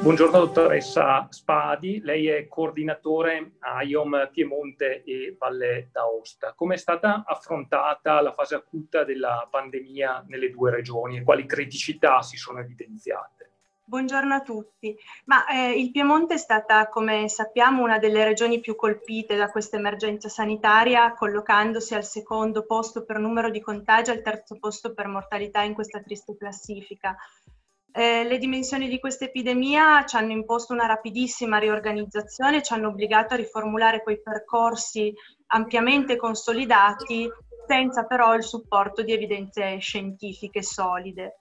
Buongiorno dottoressa Spadi, lei è coordinatore AIOM Piemonte e Valle d'Aosta. Come è stata affrontata la fase acuta della pandemia nelle due regioni e quali criticità si sono evidenziate? Buongiorno a tutti. Il Piemonte è stata, come sappiamo, una delle regioni più colpite da questa emergenza sanitaria, collocandosi al secondo posto per numero di contagi e al terzo posto per mortalità in questa triste classifica. Le dimensioni di questa epidemia ci hanno imposto una rapidissima riorganizzazione, ci hanno obbligato a riformulare quei percorsi ampiamente consolidati, senza però il supporto di evidenze scientifiche solide.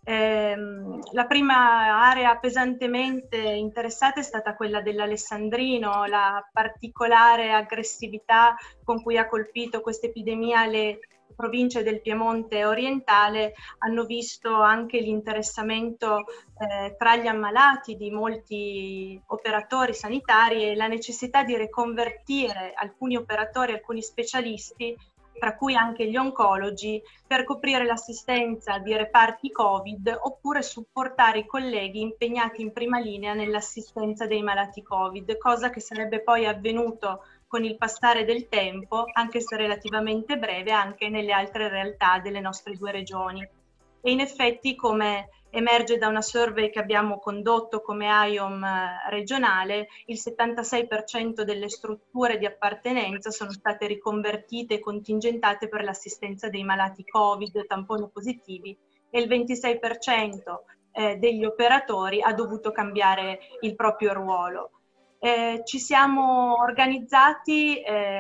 La prima area pesantemente interessata è stata quella dell'Alessandrino. La particolare aggressività con cui ha colpito questa epidemia le province del Piemonte orientale hanno visto anche l'interessamento tra gli ammalati di molti operatori sanitari e la necessità di riconvertire alcuni operatori, alcuni specialisti, tra cui anche gli oncologi, per coprire l'assistenza di reparti Covid oppure supportare i colleghi impegnati in prima linea nell'assistenza dei malati Covid, cosa che sarebbe poi avvenuto con il passare del tempo, anche se relativamente breve, anche nelle altre realtà delle nostre due regioni. E in effetti, come emerge da una survey che abbiamo condotto come AIOM regionale, il 76% delle strutture di appartenenza sono state riconvertite e contingentate per l'assistenza dei malati Covid, tamponi positivi, e il 26% degli operatori ha dovuto cambiare il proprio ruolo. Ci siamo organizzati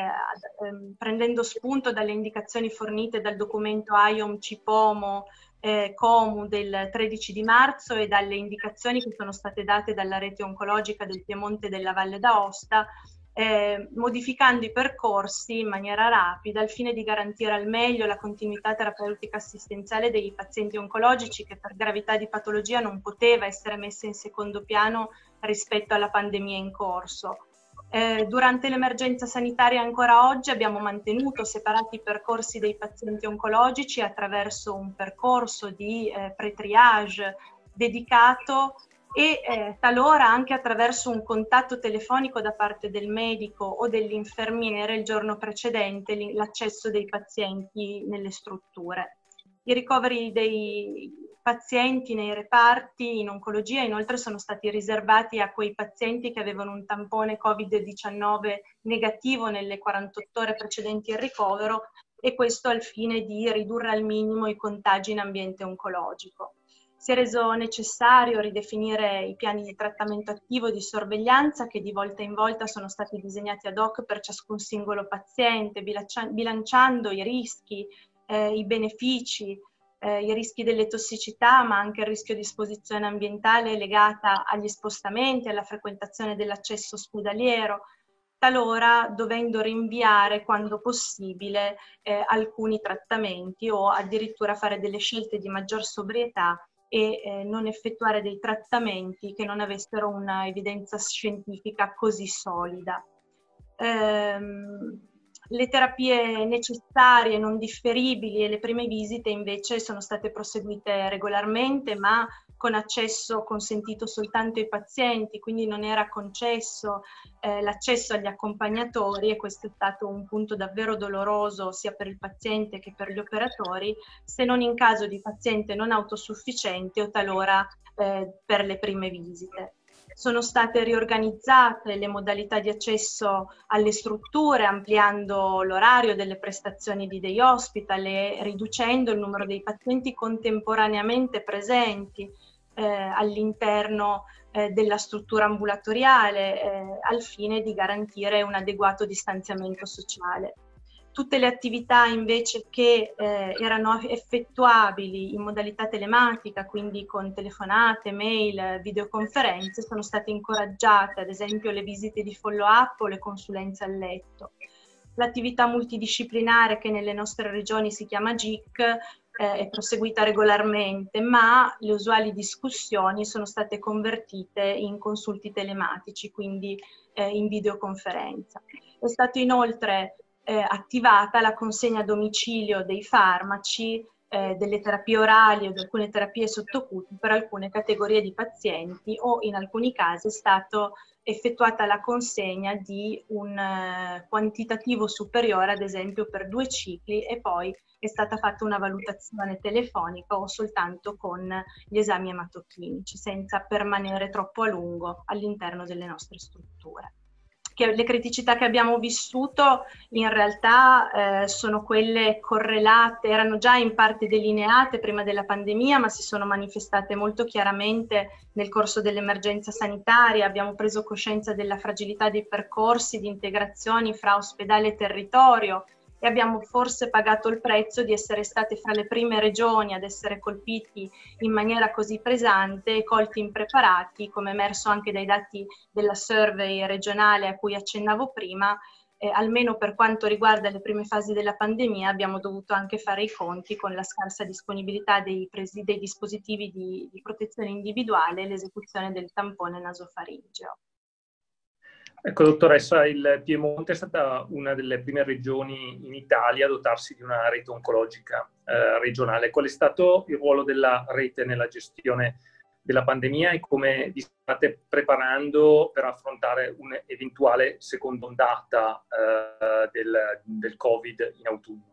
prendendo spunto dalle indicazioni fornite dal documento AIOM CIPOMO COMU del 13 di marzo e dalle indicazioni che sono state date dalla rete oncologica del Piemonte e della Valle d'Aosta, modificando i percorsi in maniera rapida al fine di garantire al meglio la continuità terapeutica assistenziale dei pazienti oncologici che per gravità di patologia non poteva essere messa in secondo piano rispetto alla pandemia in corso. Durante l'emergenza sanitaria ancora oggi abbiamo mantenuto separati i percorsi dei pazienti oncologici attraverso un percorso di pre-triage dedicato e talora anche attraverso un contatto telefonico da parte del medico o dell'infermiere il giorno precedente l'accesso dei pazienti nelle strutture. I ricoveri dei pazienti nei reparti in oncologia inoltre sono stati riservati a quei pazienti che avevano un tampone Covid-19 negativo nelle 48 ore precedenti il ricovero, e questo al fine di ridurre al minimo i contagi in ambiente oncologico. Si è reso necessario ridefinire i piani di trattamento attivo e di sorveglianza che di volta in volta sono stati disegnati ad hoc per ciascun singolo paziente, bilanciando i rischi, i benefici, i rischi delle tossicità, ma anche il rischio di esposizione ambientale legata agli spostamenti, alla frequentazione dell'accesso ospedaliero, talora dovendo rinviare quando possibile alcuni trattamenti o addirittura fare delle scelte di maggior sobrietà e non effettuare dei trattamenti che non avessero una evidenza scientifica così solida. Le terapie necessarie, non differibili e le prime visite invece sono state proseguite regolarmente, ma con accesso consentito soltanto ai pazienti, quindi non era concesso l'accesso agli accompagnatori, e questo è stato un punto davvero doloroso sia per il paziente che per gli operatori, se non in caso di paziente non autosufficiente o talora per le prime visite. Sono state riorganizzate le modalità di accesso alle strutture, ampliando l'orario delle prestazioni di day hospital e riducendo il numero dei pazienti contemporaneamente presenti all'interno della struttura ambulatoriale al fine di garantire un adeguato distanziamento sociale. Tutte le attività invece che erano effettuabili in modalità telematica, quindi con telefonate, mail, videoconferenze, sono state incoraggiate, ad esempio le visite di follow-up o le consulenze a letto. L'attività multidisciplinare, che nelle nostre regioni si chiama GIC, è proseguita regolarmente, ma le usuali discussioni sono state convertite in consulti telematici, quindi in videoconferenza. È stato inoltre attivata la consegna a domicilio dei farmaci delle terapie orali o di alcune terapie sottocute per alcune categorie di pazienti, o in alcuni casi è stata effettuata la consegna di un quantitativo superiore, ad esempio per 2 cicli, e poi è stata fatta una valutazione telefonica o soltanto con gli esami ematochimici, senza permanere troppo a lungo all'interno delle nostre strutture. Le criticità che abbiamo vissuto in realtà sono quelle correlate, erano già in parte delineate prima della pandemia, ma si sono manifestate molto chiaramente nel corso dell'emergenza sanitaria. Abbiamo preso coscienza della fragilità dei percorsi di integrazione fra ospedale e territorio, e abbiamo forse pagato il prezzo di essere state fra le prime regioni ad essere colpiti in maniera così pesante e colti impreparati, come emerso anche dai dati della survey regionale a cui accennavo prima. Almeno per quanto riguarda le prime fasi della pandemia, abbiamo dovuto anche fare i conti con la scarsa disponibilità dei dispositivi di protezione individuale e l'esecuzione del tampone nasofaringeo. Ecco, dottoressa, il Piemonte è stata una delle prime regioni in Italia a dotarsi di una rete oncologica regionale. Qual è stato il ruolo della rete nella gestione della pandemia e come vi state preparando per affrontare un'eventuale seconda ondata del Covid in autunno?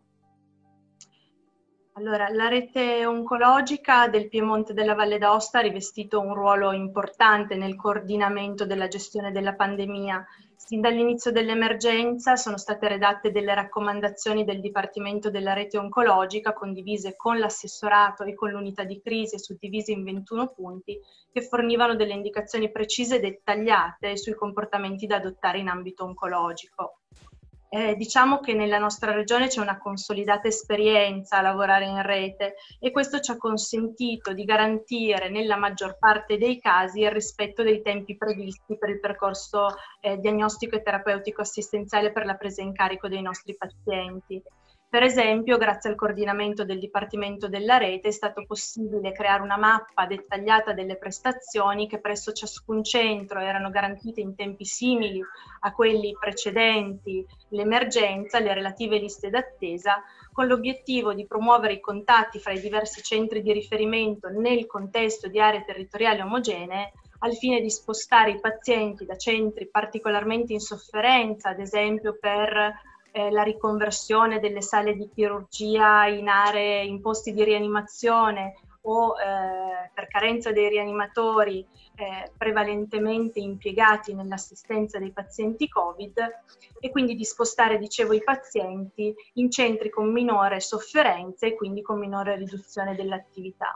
Allora, la rete oncologica del Piemonte e della Valle d'Aosta ha rivestito un ruolo importante nel coordinamento della gestione della pandemia. Sin dall'inizio dell'emergenza sono state redatte delle raccomandazioni del Dipartimento della rete oncologica, condivise con l'assessorato e con l'unità di crisi e suddivise in 21 punti, che fornivano delle indicazioni precise e dettagliate sui comportamenti da adottare in ambito oncologico. Diciamo che nella nostra regione c'è una consolidata esperienza a lavorare in rete, e questo ci ha consentito di garantire nella maggior parte dei casi il rispetto dei tempi previsti per il percorso diagnostico e terapeutico assistenziale per la presa in carico dei nostri pazienti. Per esempio, grazie al coordinamento del Dipartimento della Rete è stato possibile creare una mappa dettagliata delle prestazioni che presso ciascun centro erano garantite in tempi simili a quelli precedenti l'emergenza, le relative liste d'attesa, con l'obiettivo di promuovere i contatti fra i diversi centri di riferimento nel contesto di aree territoriali omogenee, al fine di spostare i pazienti da centri particolarmente in sofferenza, ad esempio per la riconversione delle sale di chirurgia in posti di rianimazione o per carenza dei rianimatori prevalentemente impiegati nell'assistenza dei pazienti Covid, e quindi di spostare, dicevo, i pazienti in centri con minore sofferenza e quindi con minore riduzione dell'attività.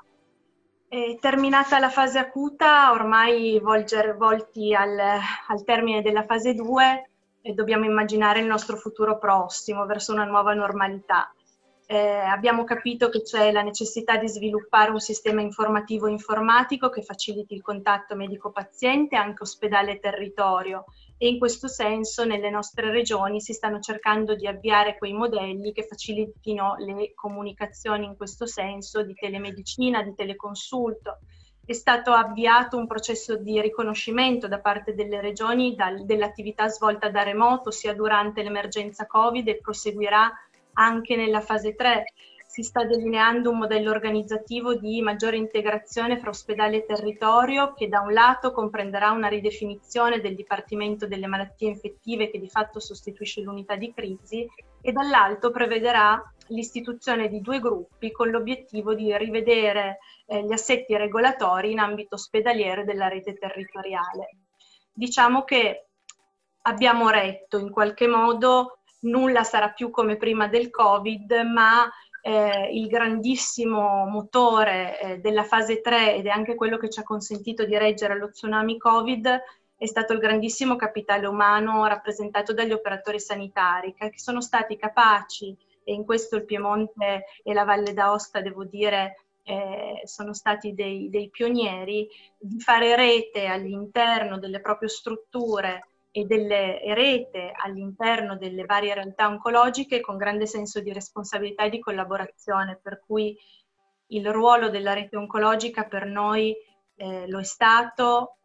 Terminata la fase acuta, ormai volti al termine della fase 2, e dobbiamo immaginare il nostro futuro prossimo verso una nuova normalità. Abbiamo capito che c'è la necessità di sviluppare un sistema informativo informatico che faciliti il contatto medico-paziente, anche ospedale e territorio, e in questo senso nelle nostre regioni si stanno cercando di avviare quei modelli che facilitino le comunicazioni in questo senso, di telemedicina, di teleconsulto. È stato avviato un processo di riconoscimento da parte delle regioni dell'attività svolta da remoto sia durante l'emergenza Covid e proseguirà anche nella fase 3. Si sta delineando un modello organizzativo di maggiore integrazione fra ospedale e territorio, che da un lato comprenderà una ridefinizione del Dipartimento delle Malattie Infettive, che di fatto sostituisce l'unità di crisi, e dall'altro prevederà l'istituzione di 2 gruppi con l'obiettivo di rivedere gli assetti regolatori in ambito ospedaliero della rete territoriale. Diciamo che abbiamo retto in qualche modo, nulla sarà più come prima del Covid, ma il grandissimo motore della fase 3, ed è anche quello che ci ha consentito di reggere lo tsunami Covid, è stato il grandissimo capitale umano rappresentato dagli operatori sanitari, che sono stati capaci, e in questo il Piemonte e la Valle d'Aosta, devo dire, sono stati dei pionieri, di fare rete all'interno delle proprie strutture e rete all'interno delle varie realtà oncologiche con grande senso di responsabilità e di collaborazione, per cui il ruolo della rete oncologica per noi lo è stato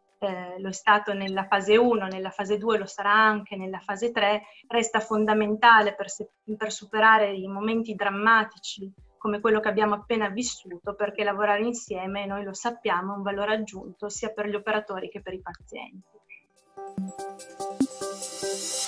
nella fase 1, nella fase 2 lo sarà anche nella fase 3, resta fondamentale per superare i momenti drammatici come quello che abbiamo appena vissuto, perché lavorare insieme, noi lo sappiamo, è un valore aggiunto sia per gli operatori che per i pazienti.